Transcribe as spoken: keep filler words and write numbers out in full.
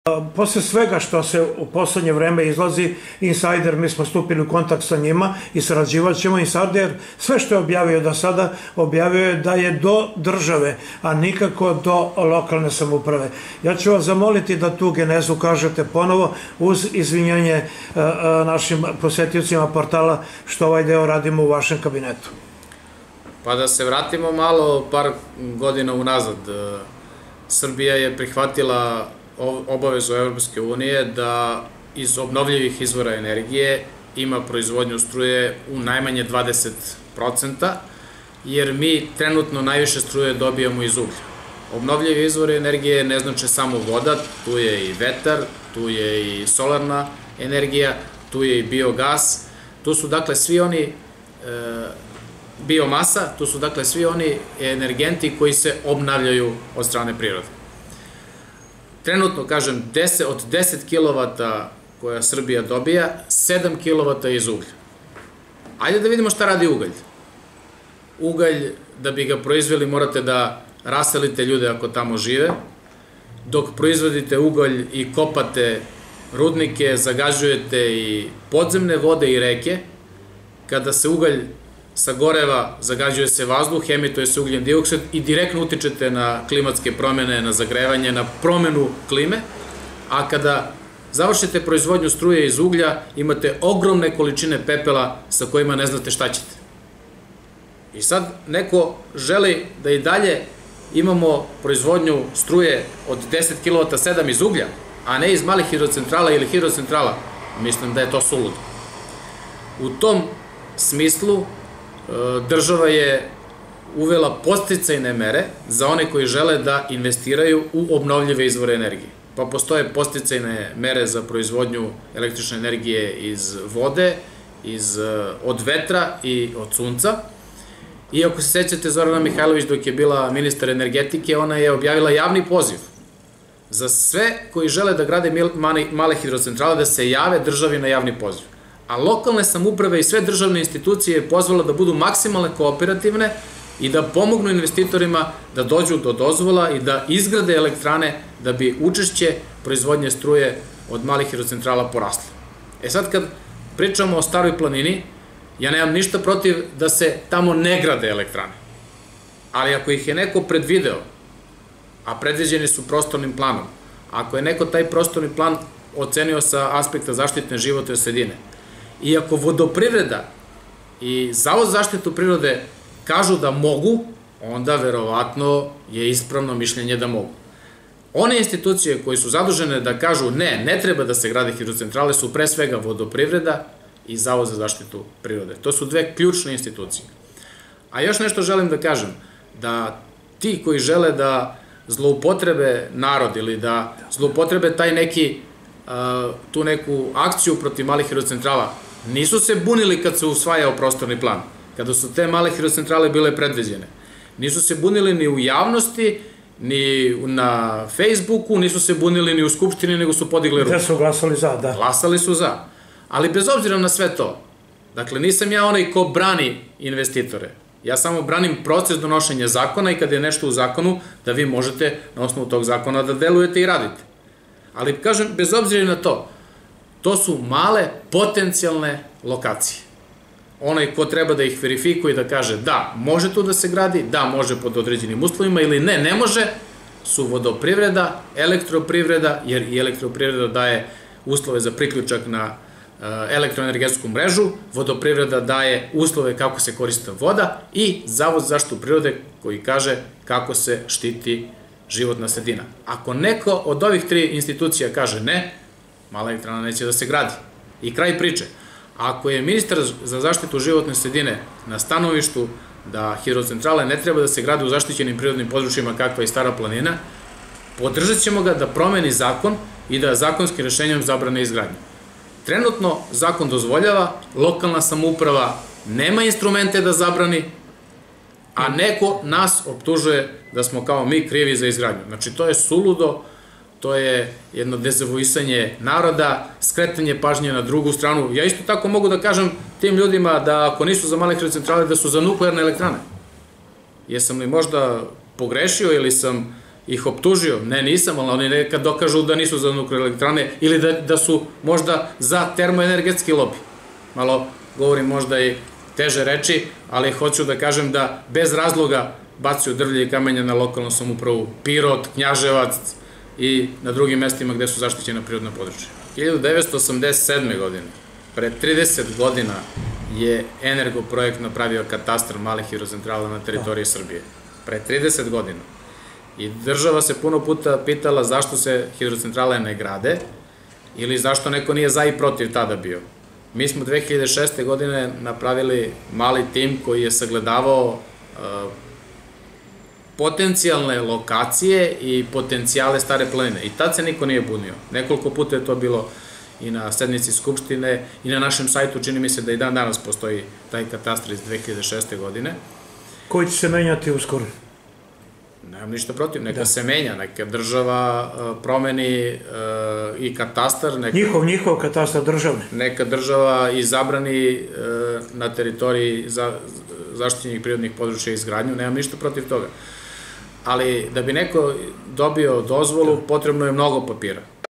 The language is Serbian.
Posle svega što se u poslednje vreme izlazi, Insider, mi smo stupili u kontakt sa njima i sarađivat ćemo. Insider, sve što je objavio do sada, objavio je da je do države, a nikako do lokalne samouprave. Ja ću vas zamoliti da tu genezu kažete ponovo, uz izvinjenje našim posetiocima portala, što ovaj deo radimo u vašem kabinetu. Pa da se vratimo malo par godina unazad. Srbija je prihvatila obavezu Evropske unije da iz obnovljivih izvora energije ima proizvodnju struje u najmanje dvadeset procenta, jer mi trenutno najviše struje dobijamo iz uglja. Obnovljivi izvori energije ne znači samo voda, tu je i vetar, tu je i solarna energija, tu je i biogas, tu su dakle svi oni biomasa, tu su dakle svi oni energenti koji se obnavljaju od strane prirode. Trenutno, kažem, od deset kilovata koja Srbija dobija, sedam kilovata iz uglja. Ajde da vidimo šta radi ugalj. Ugalj, da bi ga proizveli, morate da raselite ljude ako tamo žive. Dok proizvodite ugalj i kopate rudnike, zagađujete i podzemne vode i reke. Kada se ugalj sagoreva, zagađuje se vazduh, emituje se ugljen dioksid i direktno utičete na klimatske promene, na zagrevanje, na promenu klime, a kada završite proizvodnju struje iz uglja, imate ogromne količine pepela sa kojima ne znate šta ćete. I sad neko želi da i dalje imamo proizvodnju struje od deset kilovata sedam iz uglja, a ne iz malih hidrocentrala ili hidrocentrala. Mislim da je to suludo. U tom smislu država je uvela podsticajne mere za one koji žele da investiraju u obnovljive izvore energije. Pa postoje podsticajne mere za proizvodnju električne energije iz vode, od vetra i od sunca. I ako se sećate, Zorana Mihajlović dok je bila ministar energetike, ona je objavila javni poziv za sve koji žele da grade male hidrocentrale da se jave državi na javni poziv. A lokalne samouprave i sve državne institucije je pozvala da budu maksimalno kooperativne i da pomognu investitorima da dođu do dozvola i da izgrade elektrane da bi učešće proizvodnje struje od malih hidrocentrala poraslo. E sad kad pričamo o Staroj planini, ja nemam ništa protiv da se tamo ne grade elektrane. Ali ako ih je neko predvideo, a predviđeni su prostornim planom, ako je neko taj prostorni plan ocenio sa aspekta zaštitne životne sredine, i ako vodoprivreda i Zavod za zaštitu prirode kažu da mogu, onda verovatno je ispravno mišljenje da mogu. One institucije koje su zadužene da kažu ne, ne treba da se grade hidrocentrale su pre svega vodoprivreda i Zavod za zaštitu prirode. To su dve ključne institucije. A još nešto želim da kažem, da ti koji žele da zloupotrebe narod ili da zloupotrebe taj neki, tu neku akciju protiv malih hidrocentrala, nisu se bunili kad se usvajao prostorni plan, kada su te male hidrocentrale bile predviđene. Nisu se bunili ni u javnosti, ni na Facebooku, nisu se bunili ni u Skupštini, nego su podigli ruku. Gde su glasali za, da. Glasali su za. Ali bez obzira na sve to, dakle, nisam ja onaj ko brani investitore. Ja samo branim proces donošenja zakona i kada je nešto u zakonu, da vi možete na osnovu tog zakona da delujete i radite. Ali, kažem, bez obzira na to, to su male potencijalne lokacije. Onaj ko treba da ih verifikuje i da kaže da, može tu da se gradi, da, može pod određenim uslovima ili ne, ne može, su vodoprivreda, elektroprivreda, jer i elektroprivreda daje uslove za priključak na elektroenergetsku mrežu, vodoprivreda daje uslove kako se koristi voda i Zavod za zaštitu prirode koji kaže kako se štiti životna sredina. Ako neko od ovih tri institucija kaže ne, mala elektrana neće da se gradi. I kraj priče. Ako je ministar za zaštitu životne sredine na stanovištu da hidrocentrale ne treba da se grade u zaštićenim prirodnim područjima kakva je Stara planina, podržat ćemo ga da promeni zakon i da zakonskim rešenjem zabrane izgradnju. Trenutno zakon dozvoljava, lokalna samouprava nema instrumente da zabrani, a neko nas optužuje da smo kao mi krivi za izgradnju. Znači, to je suludo, to je jedno dezavuisanje naroda, skretanje pažnje na drugu stranu. Ja isto tako mogu da kažem tim ljudima da ako nisu za male hidrocentrale, da su za nuklearne elektrane. Jesam li možda pogrešio ili sam ih optužio, ne nisam, ali oni nekad dokažu da nisu za nuklearne elektrane ili da, da su možda za termoenergetski lobi. Malo govorim možda i teže reči, ali hoću da kažem da bez razloga bacuju drvlje i kamenja na lokalnu samoupravu Pirot, Knjaževac i na drugim mestima gde su zaštićena prirodna područja. hiljadu devetsto osamdeset sedme. godine, pre trideset godina, je Energoprojekt napravio katastar malih hidrocentrala na teritoriji Srbije. Pre trideset godina. I država se puno puta pitala zašto se hidrocentrale ne grade ili zašto neko nije za i protiv tada bio. Mi smo dve hiljade šeste. godine napravili mali tim koji je sagledavao potencijalne lokacije i potencijale Stare planine. I tad se niko nije bunio. Nekoliko puta je to bilo i na sednici Skupštine i na našem sajtu, čini mi se da i dan danas postoji taj katastar iz dve hiljade šeste. godine. Koji će se menjati uskoro? Nemam ništa protiv, neka se menja, neka država promeni i katastar. Njihov, njihov katastar državne. Neka država izabrani na teritoriji zaštićenih prirodnih područja izgradnju, nemam ništa protiv toga. Ali da bi neko dobio dozvolu, potrebno je mnogo papira.